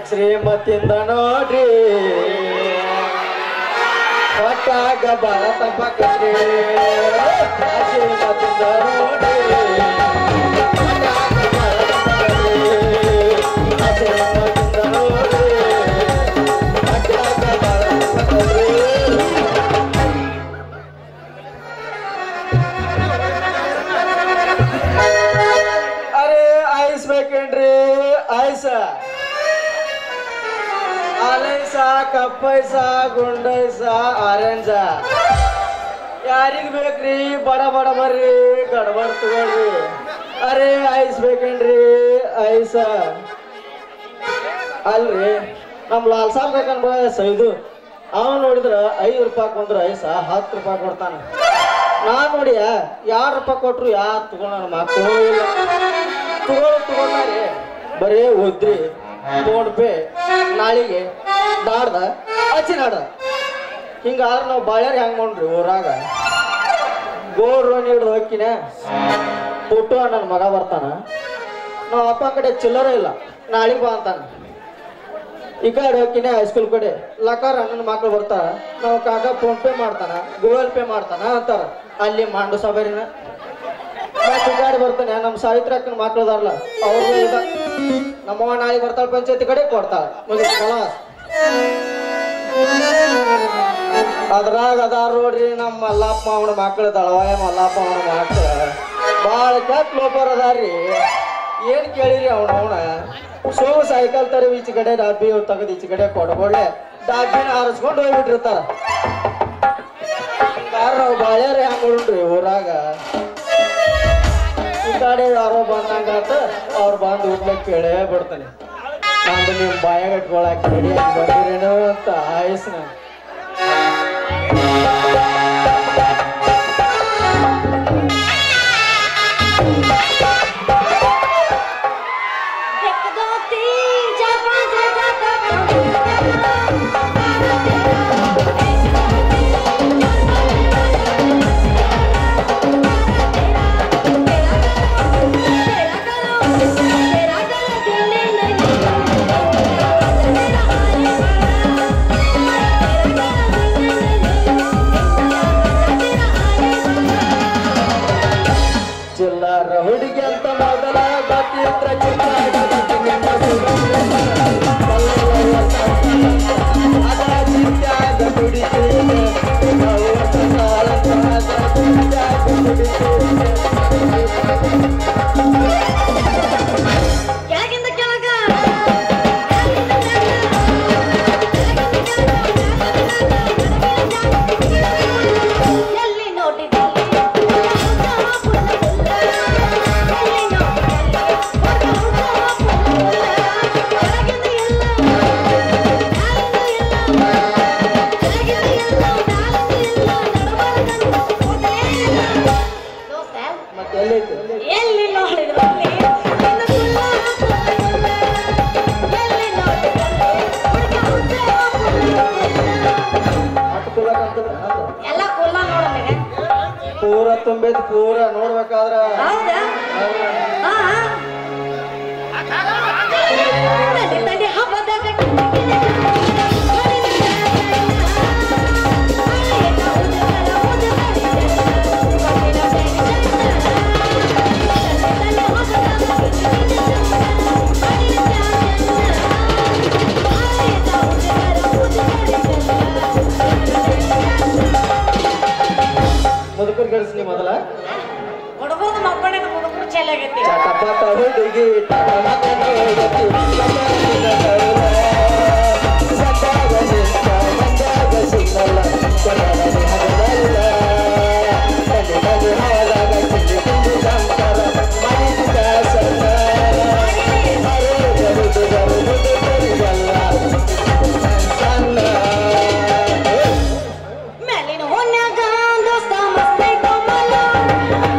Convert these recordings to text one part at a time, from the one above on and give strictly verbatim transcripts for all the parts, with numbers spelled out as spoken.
ಶ್ರೀಮತಿಯಿಂದ ನೋಡ್ರಿ ಒಟ್ಟಾಗ ಬಾಳ ತಪ್ಪಕ್ರಿ ಶ್ರೀಮತಿಯಿಂದ ನೋಡ್ರಿ ಅರೆ ಐಸ್ ಬೇಕೇನ್ರಿ ಐಸ ಆಲೈಸ ಕಪ್ಪೈಸ ಗುಂಡೈಸ ಆರೆಂಜ ಯಾರಿಗ್ ಬೇಕ್ರಿ ಬಡ ಬಡ ಬರ್ರಿ ಗಡಬಡ್ ತಗೊಳ್ರಿ ಅರೆ ಐಸ್ ಬೇಕೇನ್ರಿ ಐಸ ಅಲ್ರಿ ನಮ್ ಲಾಲ್ ಸಾಬ್ ಬೇಕನ್ ಬಯಸ ಇದು ಅವ ನೋಡಿದ್ರ ಐದು ರೂಪಾಯಿ ಕೊಂದ್ರ ಐಸ ಹತ್ತು ರೂಪಾಯಿ ಕೊಡ್ತಾನ ನಾನ್ ನೋಡಿಯ ಯಾರು ರೂಪಾಯಿ ಕೊಟ್ರು ಯಾರು ತಗೊಂಡ ಮಕ್ಕಳು ಇಲ್ಲ ತಗೊಳ್ ತಗೊಂಡ್ರಿ ಬರೇ ಓದ್ರಿ ಫೋನ್ ಪೇ ನಾಳಿಗೆ ನಾಡ್ದ ಅಚ್ಚಿ ನಾಡ ಹಿಂಗಾದ್ರೆ ನಾವು ಬಾಳ್ಯಾರ ಹೆಂಗ್ ಮಾಡ್ರಿ ಊರಾಗ ಗೋರ್ ಹಿಡ್ದು ಹೋಗ್ಕಿನ ಪುಟ್ಟು ನನ್ನ ಮಗ ಬರ್ತಾನ ನಾವ್ ಅಪ್ಪ ಕಡೆ ಚಿಲ್ಲರ ಇಲ್ಲ ನಾಳಿಗೆ ಬಾ ಅಂತಾನ ಈ ಕಡೆ ಹೋಗ್ಕಿನ ಹೈಸ್ಕೂಲ್ ಕಡೆ ಲಕಾರ ನನ್ನ ಮಕ್ಳು ಬರ್ತಾರ ನಾವು ಕಾಕ ಫೋನ್ ಪೇ ಮಾಡ್ತಾನ ಗೂಗಲ್ ಪೇ ಮಾಡ್ತಾನ ಅಂತಾರ ಅಲ್ಲಿ ಮಾಂಡು ಸಬರಿನ ಈ ಗಾಡಿ ಬರ್ತಾನೆ ನಮ್ ಸಾವಿತ್ರಕ್ಕನ ಮಕ್ಳದಾರಲ್ಲ ಅವ್ರು ಈಗ ನಮ್ಮವ್ವ ನಾಳೆ ಬರ್ತಾಳ ಪಂಚಾಯತಿ ಕಡೆ ಕೊಡ್ತಾಳ ಕಲಾಸ್ ಅದ್ರಾಗ ಅದಾರ ನೋಡ್ರಿ ನಮ್ಮ ಮಲ್ಲಪ್ಪ ಅವನ ಮಕ್ಳು ದಳವಾಯ ಮಲ್ಲಪ್ಪ ಅವನ ಮಕ್ಳು ಬಾಳ ಕೆಟ್ಟ ಲೋಪರ್ ಅದಾರ್ರಿ ಏನ್ ಕೇಳಿರಿ ಅವನ ಅವನ ಸೋ ಸೈಕಲ್ ತರ ಈಚೆ ಕಡೆ ಡಬ್ಬಿ ತೆಗೆದು ಈಚೆ ಕಡೆ ಕೊಡ್ಬೋಳೆ ಡಬ್ಬಿನ ಹಾರಿಸ್ಕೊಂಡು ಹೋಗ್ಬಿಟ್ಟಿರ್ತಾರ ನಾವು ಬಾಳ್ಯಾರ ಹೆಂಗ್ ನೋಡ್ರಿ ಊರಾಗ ಈ ಕಡೆ ಯಾರೋ ಬಂದಂಗಾತ ಅವ್ರು ಬಂದು ಊಟ್ಲಕ್ಕೆ ಕೇಳೇ ಬಿಡ್ತಾನೆ ನಂದು ನಿಮ್ ಬಾಯಾಗ ಇಟ್ಕೊಳಕ್ ರೆಡಿಯಾಗಿ ಬಂದಿರೇನೋ ಅಂತ ಆಯಸ್ನ ಚಿಲ್ಲರ ಹುಡುಗಿ ಅಂತ ಮೊದಲ ಗೊತ್ತಿದ್ರ ಪೂರ ತುಂಬಿದ್ ಪೂರ ನೋಡ್ಬೇಕಾದ್ರ ಮುದುಕರ್ ಗಳಿಸ್ಲಿ ಮೊದಲ ಹುಡುಗರು ಮಕ್ಕಳಿಗೆ ಹುಡುಗರು ಚೆನ್ನಾಗೈತಿ ಚಟಪಟ ಹುಡುಗಿ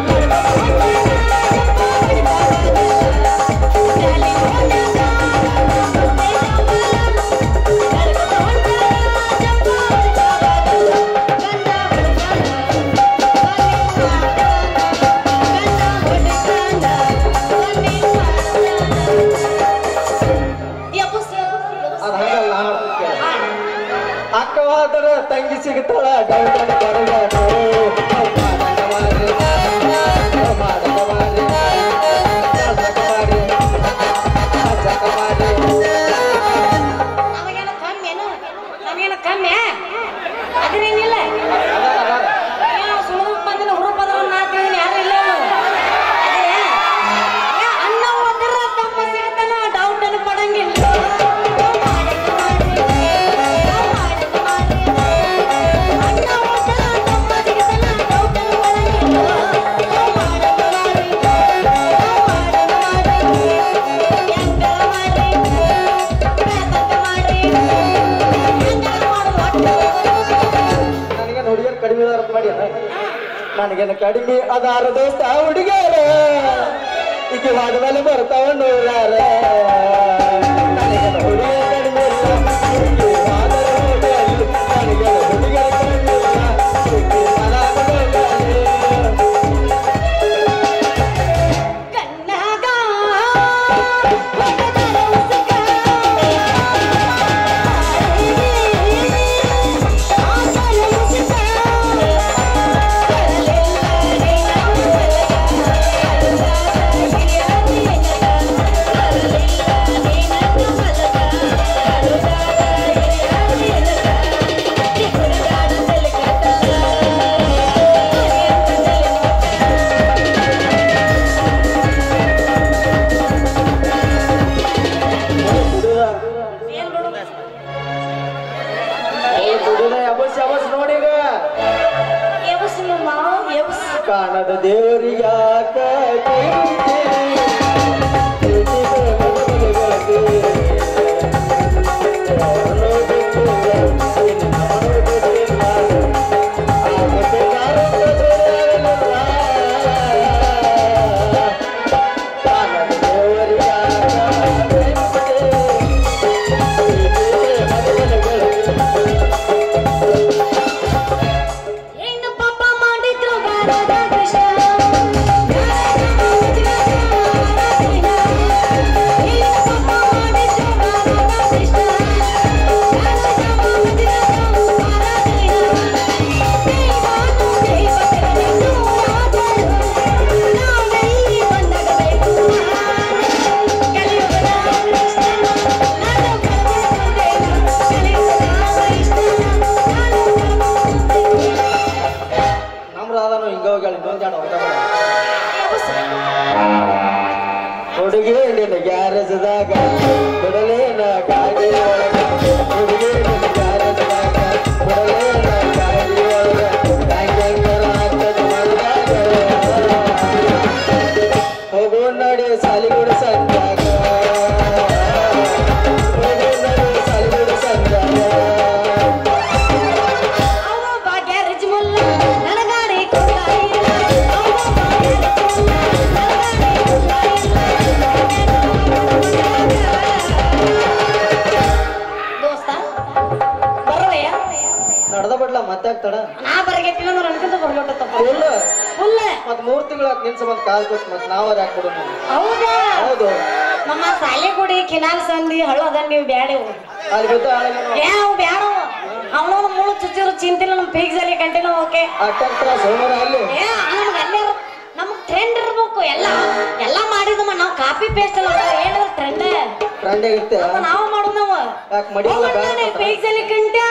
Dale, ತಂಗಿ ಸಿಗ್ತಾಳ ಡೌಟನ್ ಬರಗಾಡು ಮಾಡಕ ಮಾರಿ ಮಾಡಕ ಮಾರಿ ಮಾಡಕ ಮಾರಿ ಮಾಡಕ ಮಾರಿ ನಮಗೇನು ಕಮ್ಮಿ ಏನು ನಮಗೇನು ಕಮ್ಮಿ ಅದ್ರೇನಿಲ್ಲ ಸುಳ್ಳು ಬಂದಿನ ಹುರುಪ್ ಅದ್ರ ನಾ ತಿಳಿದೀನಿ ಯಾರು ಇಲ್ಲ ಅದೇ ಅನ್ನ ಓದಿರ ತಮ್ಮ ಸಿಗತನ ಡೌಟ್ ಅನ್ನು ಪಡಂಗಿಲ್ಲ ನನಗೇನು ಕಡಿಮೆ ಅದಾರ ದೋಸ್ತ ಹುಡುಗ್ಯಾರ ಈಗ ವಾದದಲ್ಲಿ ಬರ್ತಾವ ನೂರಾರ ನನಗೇನು ಹುಡುಗಿಯ ಕಡಿಮೆ ಇಲ್ಲ ನನಗೇನು ಹುಡುಗಿಯ ಕಡಿಮೆ ಕಾಣದ ದೇವರಿಗಾಕ ಹುಡುಗಿ ನಿನ್ನ ಗ್ಯಾರೇಜದಾಗ ಬಿಡಲೇನ ಗಾಡಿ ಒಳಗ ಹುಡುಗಿ ನಿನ್ನ ಗ್ಯಾರೇಜದಾಗ ಬಿಡಲೇನ ಗಾಡಿ ಒಳಗ ಬ್ಯಾಂಕರ್ ಹಾಕದ ಮಲ್ದಾಗ ಹೋಗೋ ನಡೆ ಸಾಲಿಗುಡ ಸಂಜಾಗ ಹೋಗೋ ನಡೆ ಸಾಲಿಗುಡ ಸಂಜಾಗ ನಡ್ದ ಬಿಡ್ಲ ಮತ್ತೆ ಆಗ್ತಾಡ ನಾ ಬರಗೆಟ್ಟಿಲ್ಲ ಅಂದ್ರೆ ಅನ್ಕೊಂತ ಬರ್ಗೊಟ್ಟ ಫುಲ್ ಫುಲ್ ಮತ್ ಮೂರ್ ತಿಂಗಳ ನಿನ್ ಸಂಬಂಧ ಕಾಲ್ ಕೊಟ್ಟು ಮತ್ ನಾವ್ ಯಾಕೆ ಕೊಡು ಹೌದಾ ಹೌದು ನಮ್ಮ ಸಾಲೆ ಕೊಡಿ ಕಿನಾಲ್ ಸಂದಿ ಹಳ್ಳ ಅದ ನೀವು ಬ್ಯಾಡೆ ಅಲ್ಲಿ ಗೊತ್ತ ಏ ಅವು ಬ್ಯಾಡ ಅವನವನ ಮೂಳು ಚುಚ್ಚಿರು ಚಿಂತಿಲ್ಲ ನಮ್ಮ ಪೀಕ್ ಜಾಲಿ ಕಂಟಿನ್ಯೂ ಓಕೆ ಅಟ್ಟಂತ್ರ ಸೋಮವಾರ ಅಲ್ಲಿ ಏ ನಮ್ಗೆ ಅಲ್ಲೇ ನಮಗ್ ಟ್ರೆಂಡ್ ಇರ್ಬೇಕು ಎಲ್ಲ ಎಲ್ಲ ಮಾಡಿದಮ್ಮ ನಾವು ಕಾಪಿ ಪೇಸ್ಟ್ ಅಲ್ಲ ಏನಾದ್ರು ಟ್ರೆಂಡ್ ಟ್ರೆಂಡ್ ಇರುತ್ತೆ ನಾವು ಮಾಡೋದು ನಾವು ಯಾಕೆ ಮಡಿ ಪೀಕ್ ಜಾಲಿ ಕಂಟ್ಯಾಗ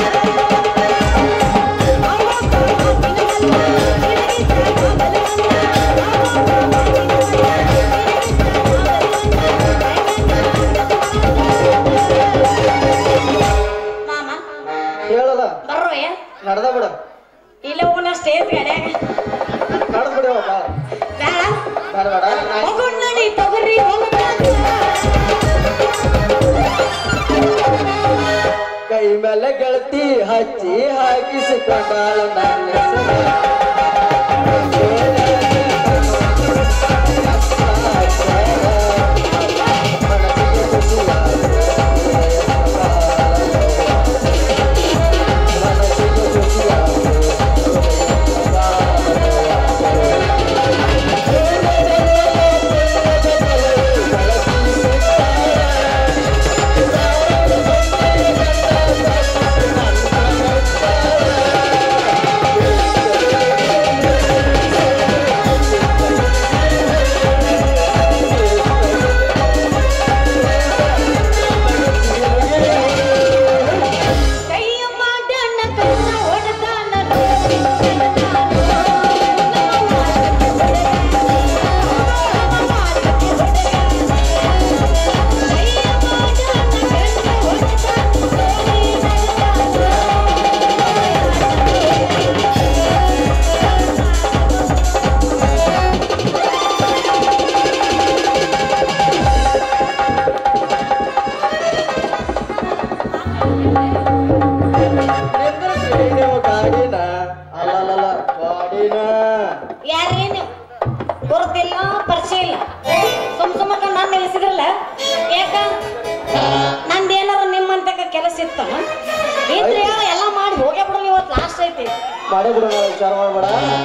ಹೇಳಲ್ಲ ಬರ್ರೋಯ ನಡ್ದ ಬಿಡ ಇಲ್ಲ ಹೋಗೋಣ ಸ್ಟೇಜ್ ಗಡ್ಯಾಗ ನಡ್ದ್ ಬಿಡವಪ್ಪ ಬೇಡ ಬೇಡ ಬೇಡ ಹೋಗೋಣ ನಡಿ ತಗೋರಿ ಕೈ ಮೇಲೆ ಗೆಳತಿ ಹಚ್ಚಿ ಹಾಕಿಸಿಕೊಂಡಾಳ ನನ್ನ ಗೊತ್ತಿಲ್ಲ ಪರಿಚಯ ಇಲ್ಲ ಸುಮ್ ಸುಮ್ಮಕ್ಕ ನಾನು ನಿಲ್ಲಿಸಿದ್ರಲ್ಲ ಯಾಕ ನಂದು ಏನಾರ ನಿಮ್ಮಂತಕ ಕೆಲಸ ಇತ್ತ ಇದ್ರೆ ಎಲ್ಲ ಮಾಡಿ ಹೋಗೇ ಬಿಡೋಣ ಇವತ್ತು ಲಾಸ್ಟ್ ಐತಿ ಮಾಡೇ ಬಿಡೋಣ ವಿಚಾರ ಮಾಡಬೇಡ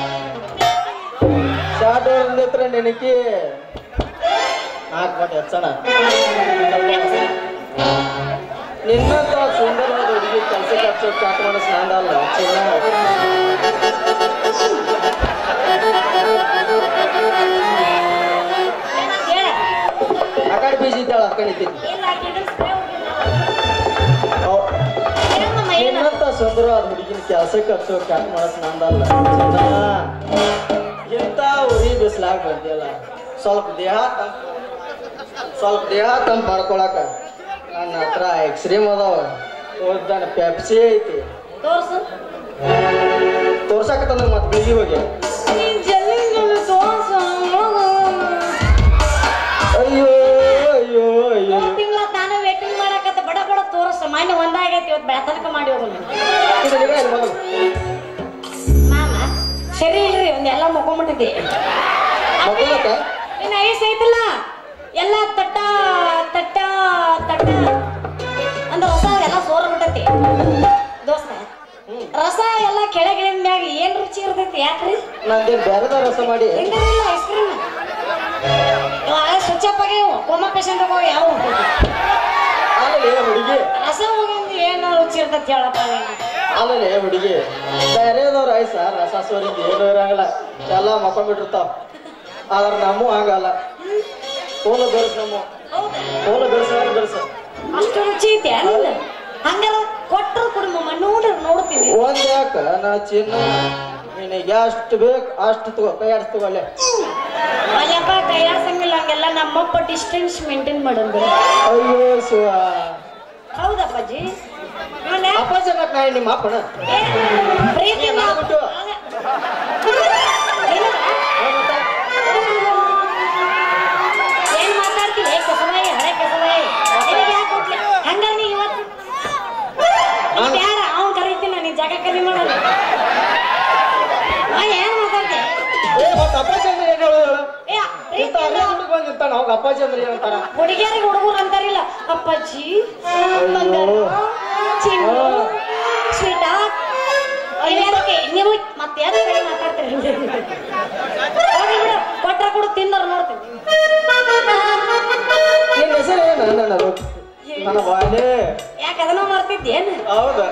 ಶಾರ್ಟ್ ಹತ್ರ ನೆನಕಿ ನಾಲ್ಕು ಮಟ್ಟ ಹೆಚ್ಚಣ ನಿನ್ನಂತ ಸುಂದರವಾದ ಹುಡುಗಿ ಕೆಲಸಕ್ಕೆ ಹಚ್ಚೋ ಚಾಟ್ ಮಾಡೋ ಸ್ನಾನ ಅಲ್ಲ ಚಿನ್ನ ಆ ಕಡೆ ಬೀಜ ಇದ್ದಾಳ ಅಕ್ಕಳಿದ್ದೀನಿ ನಿನ್ನಂತ ಸುಂದರವಾದ ಹುಡುಗಿನ ಕೆಲಸಕ್ಕೆ ಹಚ್ಚೋ ಚಾಟ್ ಮಾಡೋ ಸ್ನಾನ ಅಲ್ಲ ಚಿನ್ನ ಇಂಥ ಉರಿ ಬಿಸ್ಲಾಗ ಬಂದಿಲ್ಲ ಸ್ವಲ್ಪ ದೇಹ ತಂಪು ಸ್ವಲ್ಪ ದೇಹ ತಂಪು ಮಾಡ್ಕೊಳಕ ನನ್ನ ಹತ್ರ ಎಕ್ಸ್ಟ್ರೀಮ್ ಅದಾವ ಓದ್ದಾನ ಪೆಪ್ಸಿ ಐತಿ ತೋರ್ಸು ತೋರ್ಸಾಕತ್ತ ನಂಗೆ ಮತ್ತೆ ಬೀಗಿ ಹೋಗಿ ಅಯ್ಯೋ ಅಯ್ಯೋ ಅಯ್ಯೋ ತಿಂಗಳ ತಾನೇ ವೇಟಿಂಗ್ ಮಾಡಕತ್ತ ಬಡ ಬಡ ತೋರ್ಸ ಮಾನ್ಯ ಒಂದಾಗೈತಿ ಇವತ್ತು ಬೆಳತನಕ ಮಾಡಿ ಹೋಗೋಣ ಮಾಮ ಸರಿ ಇಲ್ರಿ ಒಂದೆಲ್ಲ ಮುಕೊಂಬಿಟ್ಟಿದ್ದೆ ಇನ್ನು ಐಸ್ ಐತಲ್ಲ ಎಲ್ಲ ತಟ್ಟ ತಟ್ಟ ತಟ್ಟ ಅಂದ್ರೆ ರಸ ಎಲ್ಲ ಸೋರ ಬಿಟ್ಟೈತಿ ದೋಸ್ತ ರಸ ಎಲ್ಲ ಕೆಳಗಿಳಿದ ಮ್ಯಾಗ ಏನ್ ರುಚಿ ಇರ್ತೈತಿ ಯಾಕ್ರಿ ನಂದೇನು ಬೇರೆದ ರಸ ಮಾಡಿ ಹೆಂಗಿಲ್ಲ ಐಸ್ ಕ್ರೀಮ್ ಸ್ವಿಚ್ ಆಗಿ ಕೋಮಾ ಪೇಷಂಟ್ ಹೋಗಿ ಯಾವ ಆಮೇಲೆ ಹುಡುಗಿ ರಸ ಹೋಗಿ ಏನು ರುಚಿ ಇರ್ತೈತಿ ಹೇಳಪ್ಪ ಆಮೇಲೆ ಹುಡುಗಿ ಬೇರೆದವ್ರ ಐಸ ರಸ ಸೋರಿಂದ ಏನು ಇರಂಗಿಲ್ಲ ಎಲ್ಲ ಮಕ್ಕೊಂಡ್ಬಿಟ್ಟಿರ್ತಾವ ಆದ್ರೆ ನಮ್ಮೂ ಹಂಗಲ್ಲ ಫೋನು ಬೆಳೆಸ್ ನಮ್ಮ ಫೋನು ಬೆಳೆಸ ಬೆಳೆಸ ಅಷ್ಟು ರುಚಿ ಐತಿ ಹಂಗಾರ ಕೊಟ್ಟರು ಕುಡುಂಬ ನೋಡ್ರಿ ನೋಡ್ತೀನಿ ಒಂದ್ ಯಾಕ ನಾ ಚಿನ್ನ ನಿನಗೆ ಎಷ್ಟು ಬೇಕು ಅಷ್ಟು ತಗೋ ಕೈ ಆಡ್ಸ್ ತಗೊಳ್ಳೆ ಅಯ್ಯಪ್ಪ ಕೈಯಾಡ್ಸಂಗಿಲ್ಲ ಹಂಗೆಲ್ಲ ನಮ್ಮಪ್ಪ ಡಿಸ್ಟೆನ್ಸ್ ಮೇಂಟೈನ್ ಮಾಡೋದು ಅಯ್ಯೋ ಶಿವ ಹೌದಪ್ಪಾಜಿ ಅಪ್ಪ ಜನ ನಾ ನಿಮ್ಮ ಅಪ್ಪನ ಪ್ರೀತಿ ಮಾಡ್ಬಿಟ್ಟು ಏನ್ ಮಾತಾಡ್ತೀನಿ ಕೆಸವಾಯಿ ಹಳೆ ಕೆಸವಾಯಿ ಹಂಗ ನೀ ಇವತ್ತು ಯಾರ ಅವನ್ ಕರೀತೀನಿ ನೀನ್ ಜಾಗ ಕಲಿ ಮಾಡೋಣ ಏನ್ ಮಾತಾಡ್ತಿ ಹುಡುಗಿಯರಿಗೆ ಹುಡುಗರು ಅಂತಾರಿಲ್ಲ ಅಪ್ಪಾಜಿ ಸ್ವೀಟ ನೀವು ಮತ್ತೆ ಯಾರು ಮಾತಾಡ್ತೀರಿ ಹೋಗಿ ಬಿಡು ಕೊಟ್ರ ಕೊಡು ತಿಂದವ್ರು ನೋಡ್ತೀನಿ ನಿನ್ನ ಹೆಸರು ಏನು ನನ್ನ ನನ್ನ ಬಾಳೆ ಯಾಕೆ ಅದನ್ನ ಮಾಡ್ತಿದ್ದೇನು ಹೌದಾ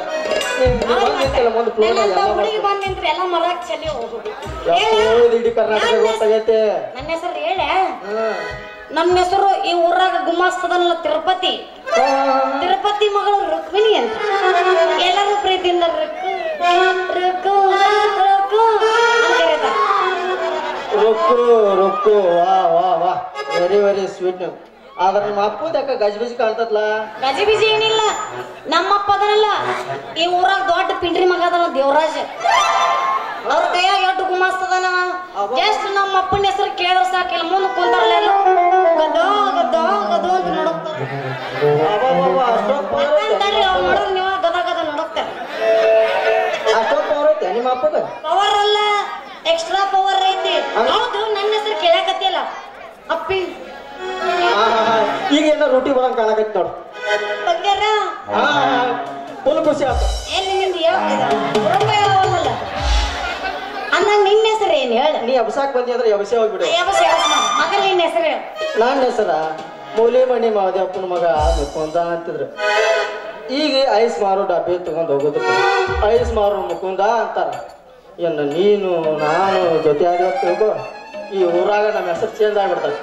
ಹುಡುಗಿ ಬಂದ್ ನಿಂತ್ರಿ ಎಲ್ಲ ಮರಕ್ ಚಲಿ ಹೋಗುದು ಇಡೀ ಕರ್ನಾಟಕ ಗೊತ್ತಾಗೈತೆ ನನ್ನ ಹೆಸರು ಹೇಳ ನಮ್ಮ ಹೆಸರು ಈ ಊರಾಗ ಗುಮಾಸ್ತದಲ್ಲ ತಿರುಪತಿ ತಿರುಪತಿ ಮಗಳು ರುಕ್ಮಿಣಿ ಅಂತ ಎಲ್ಲರೂ ಪ್ರೀತಿಯಿಂದ ರುಕ್ಕು ರುಕ್ಕು ರುಕ್ಕು ಅಂತ ಕರೀತಾರೆ ರೊಕ್ಕು ರೊಕ್ಕು ವಾ ವಾ ವಾ ವೆರಿ ವೆರಿ ಸ್ವೀಟ್ ಆದ್ರೆ ನಿಮ್ಮ ಅಪ್ಪದ ಯಾಕ ಗಜಿಬಿಜಿ ಕಾಣ್ತದ್ಲ ಗಜಿಬಿಜಿ ಏನಿಲ್ಲ ನಮ್ಮಪ್ಪ ಅದನಲ್ಲ ಈ ಊರಾಗ ದೊಡ್ಡ ಪಿಂಡ್ರಿ ಮಗ ಅದನ ದೇವರಾಜ್ ಅವ್ರ ಕೈಯಾಗ ಎಷ್ಟು ಗುಮಾಸ್ತದನ ಜಸ್ಟ್ ನಮ್ಮ ಅಪ್ಪನ ಹೆಸರು ಕೇಳಿದ್ರೆ ಸಾಕಿಲ್ಲ ಮುಂದೆ ಕುಂತಾರಲ್ಲ ಗದೋ ಗದೋ ಗದೋ ಅಂತ ನೋಡುತ್ತಾರೆ ಅವ್ರು ನೋಡಿದ್ರೆ ನೀವು ಗದ ಗದ ನೋಡುತ್ತಾರೆ ಅಷ್ಟೊಂದು ಪವರ್ ಐತೆ ನಿಮ್ಮ ಅಪ್ಪದ ಪವರ್ ಅಲ್ಲ ಎಕ್ಸ್ಟ್ರಾ ಪವರ್ ಐತಿ ಹೌದು ನನ್ನ ಹೆಸರು ಕೇಳಕತ್ತಿಲ್ಲ ಅಪ್ಪಿ ಈಗ ಏನೋ ರೊಟ್ಟಿ ಬರಂಗ್ ಕಾಣಕೈತಿ ನೋಡು ಬಂಗಾರ ಫುಲ್ ಖುಷಿ ಆಯ್ತು ಎಲ್ಲಿ ನಿಂದು ಯಾವಲ್ಲ ಅಂದಾಗ ನಿನ್ನ ಹೆಸರು ಏನು ಹೇಳ ನೀ ಅಬಸಾಕ್ ಬಂದಿ ಅಂದ್ರೆ ಅಬಸೆ ಹೋಗ್ಬಿಡು ಮಗ ನಿನ್ನ ಹೆಸರು ನನ್ನ ಹೆಸರ ಮೂಲಿಮಣಿ ಮಾವದೇವಪ್ಪನ ಮಗ ಮುಕುಂದ ಅಂತಿದ್ರು ಈಗ ಐಸ್ ಮಾರೋ ಡಬ್ಬಿ ತಗೊಂಡ್ ಹೋಗುದು ಐಸ್ ಮಾರೋ ಮುಕುಂದ ಅಂತಾರ ಏನು ನೀನು ನಾನು ಜೊತೆ ಆಗಿ ತಿಳ್ಕೊ ಈ ಊರಾಗ ನಮ್ಮ ಹೆಸರು ಚೇಂಜ್ ಆಗ್ಬಿಡ್ತಾರೆ